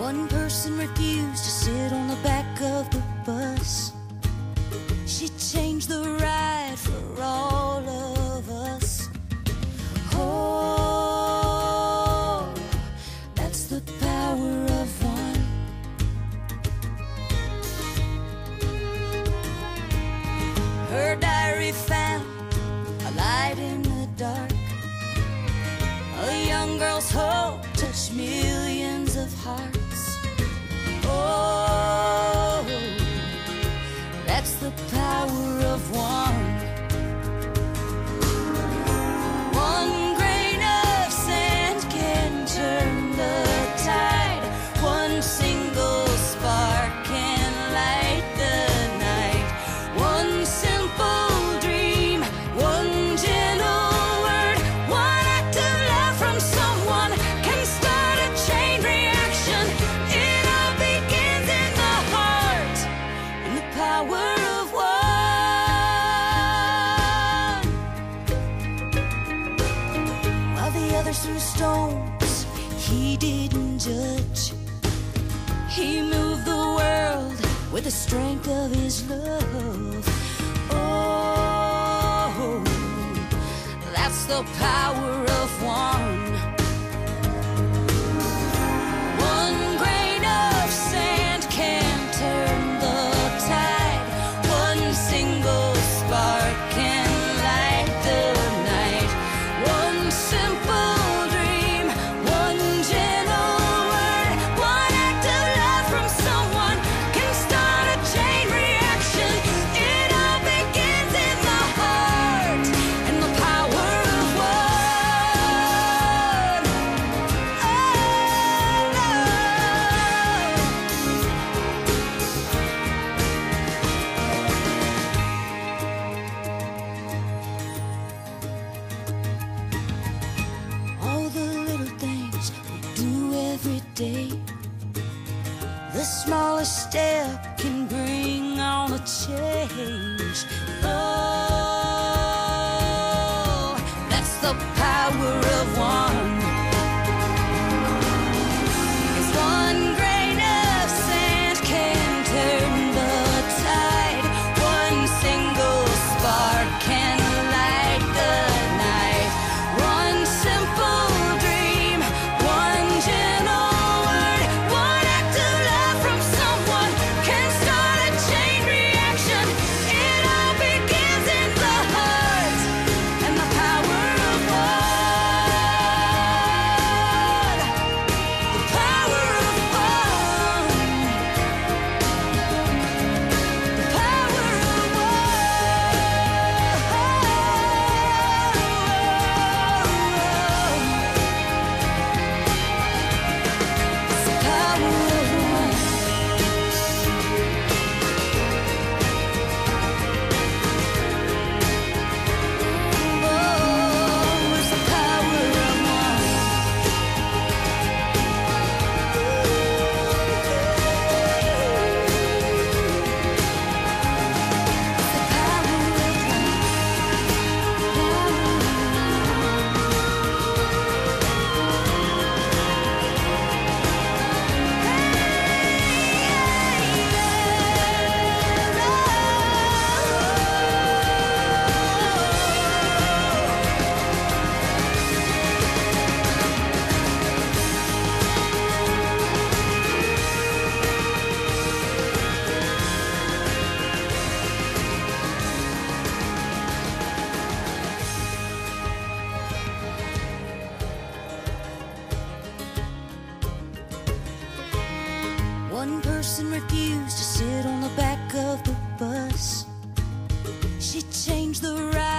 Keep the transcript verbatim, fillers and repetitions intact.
One person refused to sit on the back of the bus. She changed the ride for all of us. Oh, that's the power of one. Her diary found a light in the dark. A young girl's hope touched millions of hearts. Oh, that's the power of one. One grain of sand can turn the tide. One single spark can light the night. One simple dream, one gentle word, one act of love from someone can start a chain reaction. It all begins in the heart and the power of one. While the others threw stones, he didn't judge. He moved the world with the strength of his love. Oh, that's the power of one. One grain of sand can turn the tide. One single spark can light the night. One simple dream, one gentle word, one act of love from someone can start a chain reaction. It all begins in the heart and the power of one. Oh, all the little things we do every day, the smallest step can bring on a change. Oh, that's the power of one. 'Cause one grain of sand can turn the tide. One single spark can light the night. One simple dream, one gentle word, one act of love from someone can start a chain reaction. It all begins in the heart and the power of one. The power of one. The power of One person refused to sit on the back of the bus. She changed the ride